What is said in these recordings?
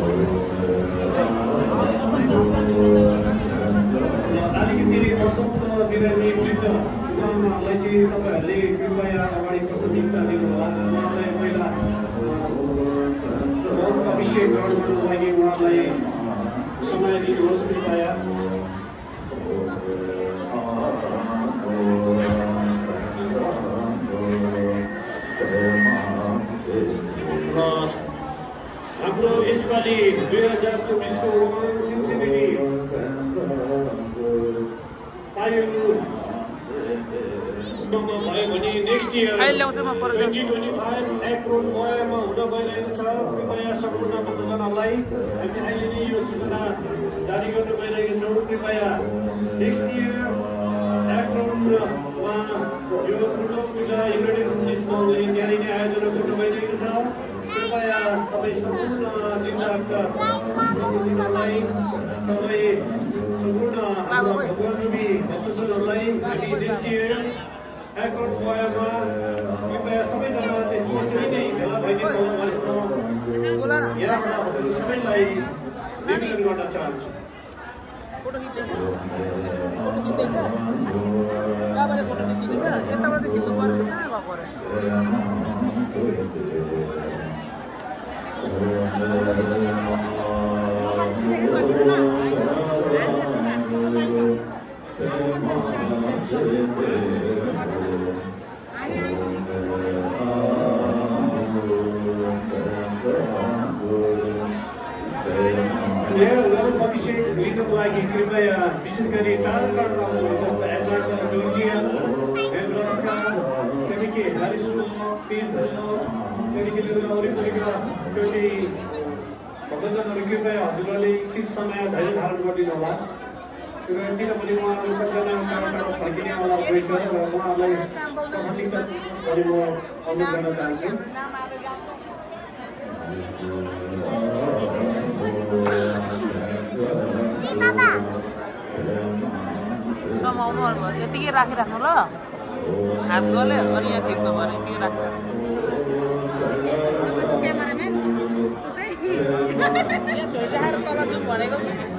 अलिकति वसन्त बिरामी वृद्ध उहाँहरूलाई चाहिँ तपाईँहरूले कृपया अगाडि प्राथमिकता दिनुहोला। उहाँलाई पहिला अभिषेक ग्रहण गर्नुको लागि उहाँलाई समय दिनुहोस् कृपया। हाम्रो यसपालि 2024 को सिन्सिनेटी पायो भयो भने नेक्स्ट इयर 2025 एक्रोन गोवामा हुन गइरहेको छ। कृपया सम्पूर्ण भक्तजनहरूलाई हामी अहिले नै यो सूचना जारी गर्न गइरहेका छौँ। कृपया नेक्स्ट इयर एक्रोनमा यो फुर्डोक पूजा युनाइटेड बुद्धिस्ट मन्दिर त्यहाँ नै आयोजना गर्न गइरहेको छ। कृपया तपाईँ सम्पूर्ण जिल्लाका भक्तजनहरूलाई तपाईँ सम्पूर्ण हाम्रा भगवान्रूपी भक्तजनहरूलाई हामी नेक्स्ट इयर एक्रोन गोवामा कृपया सबैजना त्यसै नै भेला भइदिनु भनेर यहाँका हजुर सबैलाई निवेदन गर्न चाहन्छु। अभिषेक लिनको लागि कृपया विशेष गरी टाढा जस्तो एटलान्टा जोर्जिया नेब्रास्का त्यहाँदेखि हारिसो पिसहरू त्यहाँदेखि वरिपरिका त्यो चाहिँ भक्तजनहरू कृपया हजुरहरूले एकछिन समय धैर्य धारण गरिदिनु होला। किनभने उहाँहरू कतिजना टाढा फर्किनेवाला रहेछ र उहाँहरूलाई प्राथमिकता गरी म अनुरोध गर्न चाहन्छु। समाउनु भयो यतिकै राखिराख्नु ल हात गले अनि यहाँ ठिक नभएर यतिकै राखिराख्नु तल जुन भनेको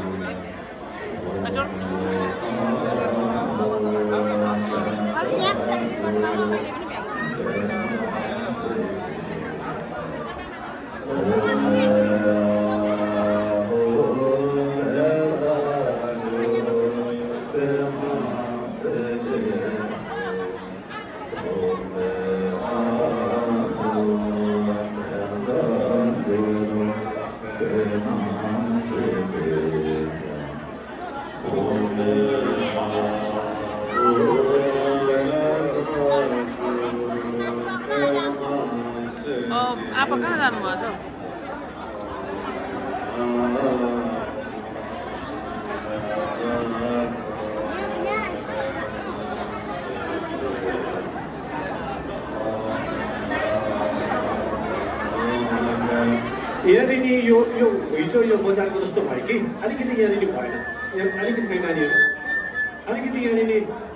apa kah kan mas? यहाँनिर यो हिजो यो बजारको जस्तो भयो कि अलिकति यहाँनिर भएन। अलिकति नानीहरू अलिकति यहाँनिर